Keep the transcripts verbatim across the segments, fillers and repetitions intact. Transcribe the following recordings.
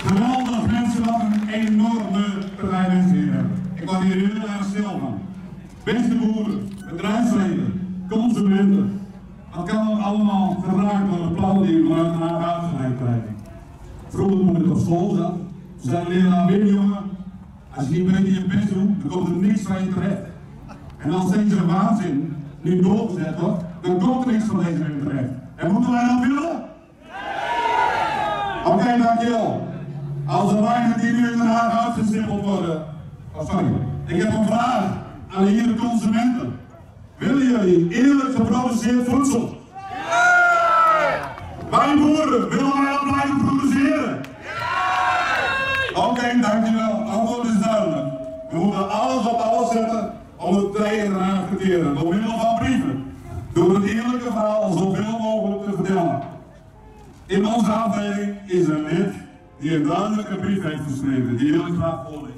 Geweldig mensen, wat een enorme partij mensen hier hebben. Ik word hier heel erg stil van. Beste boeren, bedrijfsleven, consumenten. Dat kan allemaal geraakt door de plannen die we vanuit de Haag uitgeleid krijgen. Vroeger toen ik op school zat, zei de leraar Wim, jongen, als je niet een beetje je best doet, dan komt er niks van je terecht. En als deze waanzin nu doorgezet wordt, dan komt er niks van deze weer terecht. En moeten wij dat willen? Nee! Oké, okay, dankjewel. Als er weinig die nu in Den Haag uitgestippeld worden, oh sorry, ik heb een vraag aan de hier de consumenten. Willen jullie eerlijk geproduceerd voedsel? Nee! Wij boeren, willen wij dat blijven produceren? Nee! Oké, okay, dankjewel. Antwoord is duidelijk. We moeten alles op alles zetten om het tegen Den Haag te keren, door middel van brieven. Door het eerlijke verhaal zoveel mogelijk te vertellen. In onze afdeling is een lid die een duidelijke brief heeft geschreven, die wil ik graag voorlezen.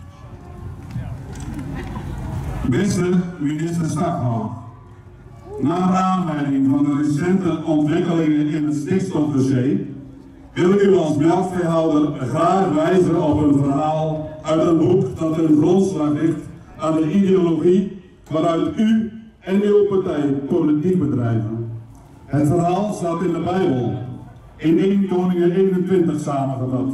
Beste minister Staghouwer, naar aanleiding van de recente ontwikkelingen in het stikstofdossier wil ik u als melkveehouder graag wijzen op een verhaal uit een boek dat een grondslag ligt aan de ideologie waaruit u en uw partij politiek bedrijven. Het verhaal staat in de Bijbel, in eerste Koningen eenentwintig samengevat.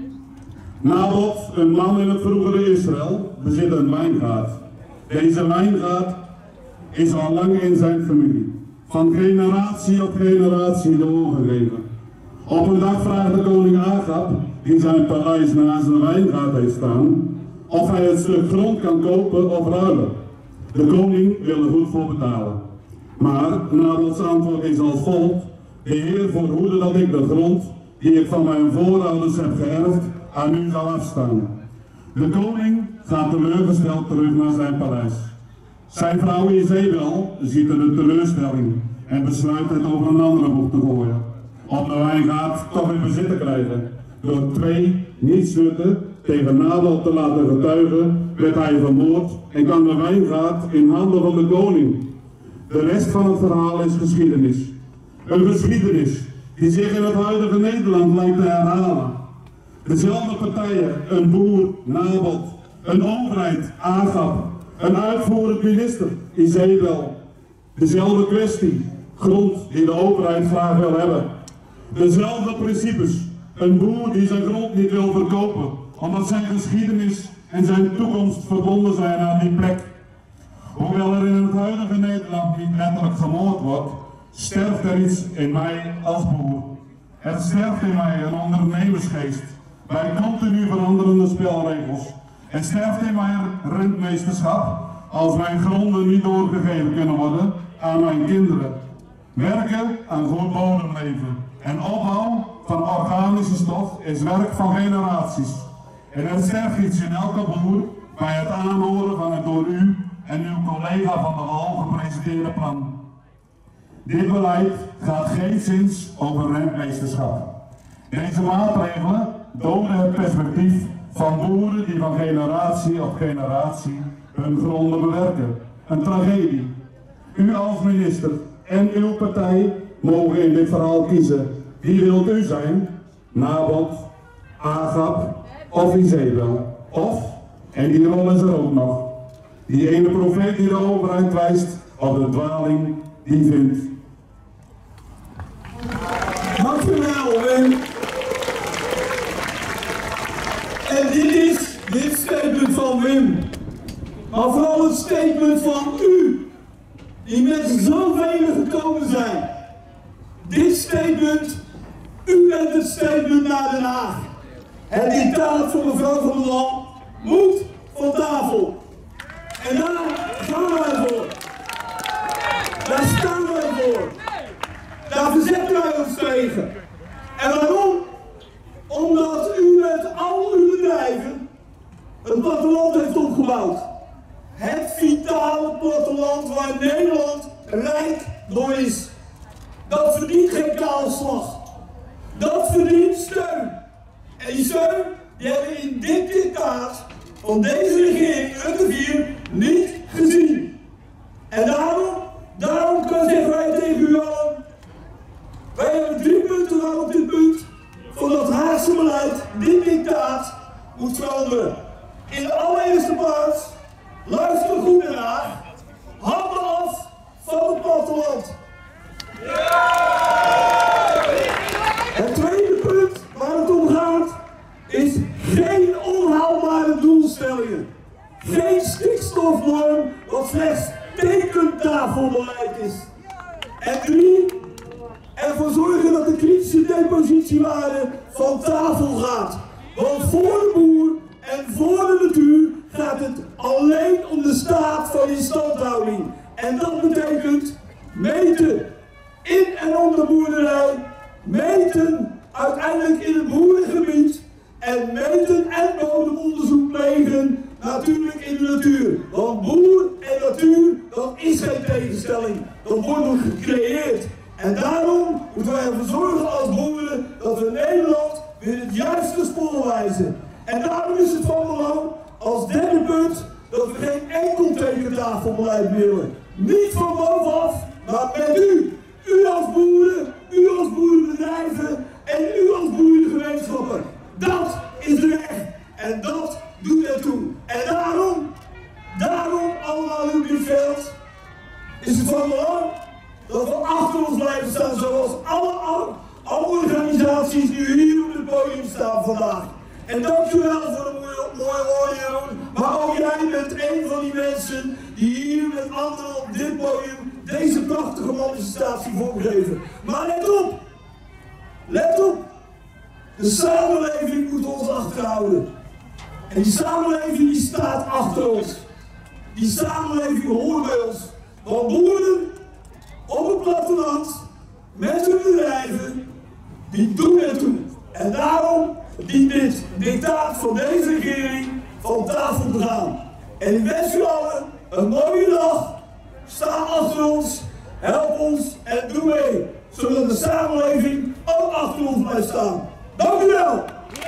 Nabot, een man in het vroegere Israël, bezit een wijngaard. Deze wijngaard is al lang in zijn familie, van generatie op generatie doorgegeven. Op een dag vraagt de koning Agab, die zijn paleis naast een wijngaard heeft staan, of hij het stuk grond kan kopen of ruilen. De koning wil er goed voor betalen. Maar Nabots antwoord is als volgt: de Heer verhoede dat ik de grond, die ik van mijn voorouders heb geërfd, aan u zal afstaan. De koning gaat teleurgesteld terug naar zijn paleis. Zijn vrouw Jezebel ziet er de teleurstelling en besluit het over een andere boeg te gooien. Om de wijngaard toch in bezit te krijgen. Door twee nietsnutten tegen Nabot te laten getuigen, werd hij vermoord en kwam de wijngaard in handen van de koning. De rest van het verhaal is geschiedenis. Een geschiedenis die zich in het huidige Nederland lijkt te herhalen. Dezelfde partijen, een boer, Nabot, een overheid, Agab, een uitvoerend minister, Jezebel. Dezelfde kwestie, grond die de overheid graag wil hebben. Dezelfde principes, een boer die zijn grond niet wil verkopen, omdat zijn geschiedenis en zijn toekomst verbonden zijn aan die plek. Hoewel er in het huidige Nederland niet letterlijk gemoord wordt, sterft er iets in mij als boer. Het sterft in mij een ondernemersgeest bij continu veranderende spelregels. Het sterft in mij rentmeesterschap als mijn gronden niet doorgegeven kunnen worden aan mijn kinderen. Werken aan goed bodemleven en opbouw van organische stof is werk van generaties. En er sterft iets in elke boer bij het aanhoren van het door u en uw collega van de Wal gepresenteerde plan. Dit beleid gaat geenszins over rentmeesterschap. Deze maatregelen doden het perspectief van boeren die van generatie op generatie hun gronden bewerken. Een tragedie. U als minister en uw partij mogen in dit verhaal kiezen. Wie wilt u zijn? Nabot, Agab of Jezebel? Of, en die rol is er ook nog, die ene profeet die de overheid wijst op de dwaling die vindt. Dankjewel, Wim. En dit is dit statement van Wim. Maar vooral het statement van u, die met zoveel gekomen zijn. Dit statement, u bent het statement naar Den Haag. Het dictaat van mevrouw van der Wal moet van tafel. En daar gaan wij voor. Daar staan wij voor. Daar verzetten wij ons tegen. En waarom? Omdat u met al uw bedrijven een platteland heeft opgebouwd. Het vitale platteland waar Nederland rijk door is. Dat verdient geen kaalslag. Dat verdient steun. En die steun die hebben we in dit dictaat van deze regering Rutte vier niet gezien. En daarom, daarom zeggen wij tegen u allen, wij hebben drie punten aan op dit punt van dat Haagse beleid. dit dictaat moet veranderen. In de allereerste plaats, luister goed naar, handen af van het platteland. Het tweede punt waar het om gaat, is geen onhaalbare doelstellingen. Geen stikstofnorm wat slechts tekentafelbeleid is. En drie, ervoor zorgen dat de kritische depositiewaarde van tafel gaat. Want voor de boer en voor de natuur gaat het alleen om de staat van instandhouding. En dat betekent meten in en om de boerderij, meten uiteindelijk in het boerengebied en meten en bodemonderzoek plegen natuurlijk in de natuur. Want boer en natuur, dat is geen tegenstelling. Dat wordt nog gecreëerd. En daarom moeten wij ervoor zorgen als boeren dat we Nederland weer het juiste spoor wijzen. En daarom is het van belang als derde punt dat we geen enkel tekentafelbeleid willen. Niet van bovenaf, maar met u. U als boeren, u als boerenbedrijven en u als boerengemeenschappen. Dat is de weg en dat doet ertoe. En daarom, daarom allemaal op dit veld, is het van belang dat we achter ons blijven staan zoals alle, alle, alle organisaties die hier op het podium staan vandaag. En dankjewel voor de mooie, mooie woorden, Jeroen. Maar ook jij bent een van die mensen die hier met anderen op dit podium deze prachtige manifestatie vormgeven. Maar let op! Let op! De samenleving moet ons achterhouden. En die samenleving die staat achter ons. Die samenleving hoort bij ons. Want boeren op het platteland, met hun bedrijven, die doen ertoe. En daarom dient dit dictaat van deze regering van tafel te gaan. En ik wens u allen een mooie dag. Sta achter ons, help ons en doe mee. Zodat de samenleving ook achter ons blijft staan. Dank u wel!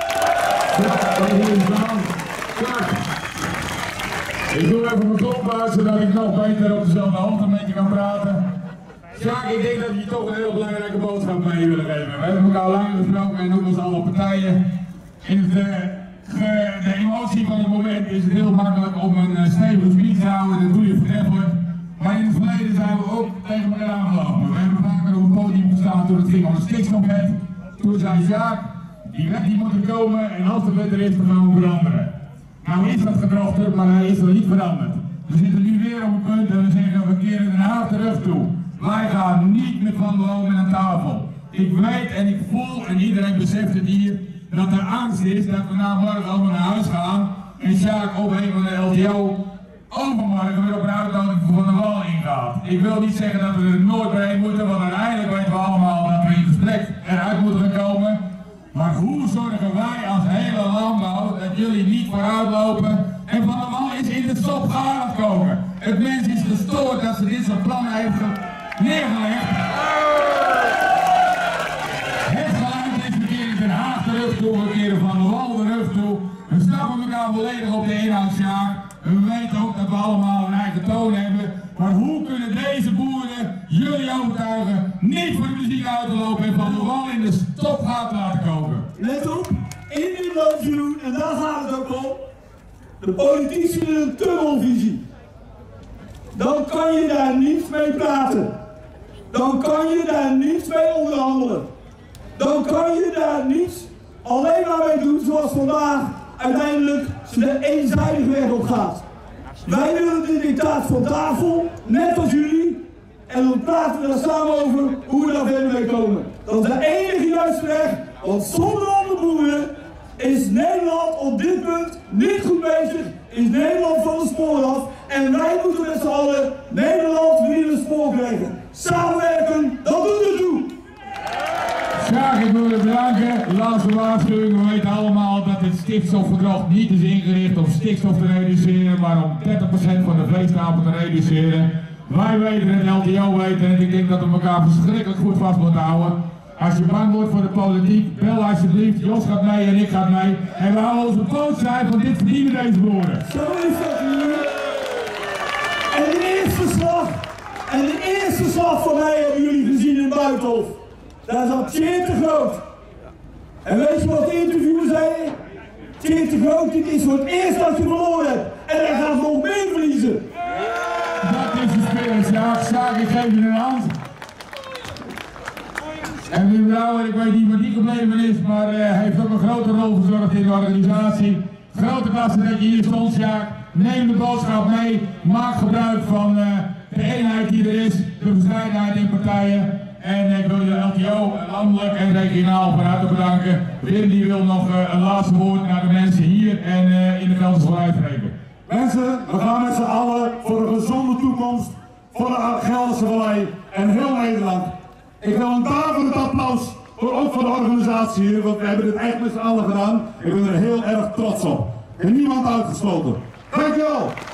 Ik doe even mijn klop uit, zodat ik nog beter op dezelfde hand een beetje kan praten. Sjaak, ik denk dat je toch een heel belangrijke boodschap mee willen geven. We hebben elkaar lang gesproken en ook als alle partijen. In het, uh, ge, de emotie van het moment is het heel makkelijk om een uh, stevige speech te houden en dat doe je voortreffelijk. Maar in het verleden zijn we ook tegen elkaar aangelopen. We hebben vaker op het podium gestaan toen het ging om de stikstofwet. Toen zei Sjaak, die wet die moet er komen en als de wet er is, dan gaan we veranderen. Nou is dat gedrochterd, maar hij is er niet veranderd. We zitten nu weer op het punt en we zeggen we keren Den Haag terug toe. Wij gaan niet met Van der Loom aan tafel. Ik weet en ik voel en iedereen beseft het hier dat er angst is dat we na morgen allemaal naar huis gaan en Sjaak op een van de L T O overmorgen weer op een uitnodiging voor Van der Wal ingaat. Ik wil niet zeggen dat we er nooit doorheen moeten, want uiteindelijk weten we allemaal dat we in gesprek eruit moeten gaan komen. Maar hoe zorgen wij als hele landbouw dat jullie niet vooruit lopen en Van der Wal is in de stop gaan aan het koken. Het mens is gestoord dat ze dit soort plannen heeft neergelegd. Het geluid is een keer in Den Haag terug toe, een keer Van der Wal terug toe. We snappen elkaar volledig op de inhoudszaak. We weten ook dat we allemaal een eigen toon hebben. Maar hoe kunnen deze boeren jullie overtuigen niet voor de muziek uit te lopen en Van der Wal in de stop gaat laten koken? Let op, in dit land doen, en daar gaat het ook om. De politici willen een tunnelvisie. Dan kan je daar niets mee praten. Dan kan je daar niets mee onderhandelen. Dan kan je daar niets alleen maar mee doen zoals vandaag uiteindelijk ze de eenzijdige weg op gaat. Wij willen dit dictaat van tafel, net als jullie. En dan praten we daar samen over hoe we daar verder mee komen. Dat is de enige juiste weg, want zonder onze boeren is Nederland op dit punt niet goed bezig. Is Nederland van het spoor af en wij moeten met z'n allen Nederland weer in het spoor krijgen. Samenwerken, dat doet er toe! Sjaak, ik wil je bedanken. Laatste waarschuwing. We weten allemaal dat dit stikstofverdrag niet is ingericht om stikstof te reduceren, maar om dertig procent van de veestapel te reduceren. Wij weten het, L T O weten en ik denk dat we elkaar verschrikkelijk goed vast moeten houden. Als je bang wordt voor de politiek, bel alsjeblieft. Jos gaat mee en ik ga mee. En we houden onze poot zijn, want dit verdienen deze boeren. Zo is dat hier. En de eerste slag, en de eerste slag van mij hebben jullie gezien in Buitenhof. Daar zat Tjeer te Groot. En weet je wat de interviewer zei? Tjeerd de Groot, dit is voor het eerst dat je verloren hebt. En hij gaat nog meer verliezen. Dat is de spelers, ja. Sjaak, ik geef je een hand. En Wim Brouwer, ik weet niet wat die gebleven is, maar uh, hij heeft ook een grote rol verzorgd in de organisatie. Grote klasse dat je hier stond, Sjaak. Neem de boodschap mee, maak gebruik van uh, de eenheid die er is, de verscheidenheid in partijen. En ik wil je L T O, landelijk en regionaal van harte bedanken. Wim die wil nog uh, een laatste woord naar de mensen hier en uh, in de Gelderse Vallei spreken. Mensen, we gaan met z'n allen voor een gezonde toekomst, voor de Gelderse Vallei en heel Nederland. Ik wil een daverend applaus voor, ook voor de organisatie hier, want we hebben dit echt met z'n allen gedaan. Ik ben er heel erg trots op. En niemand uitgesloten. Dankjewel!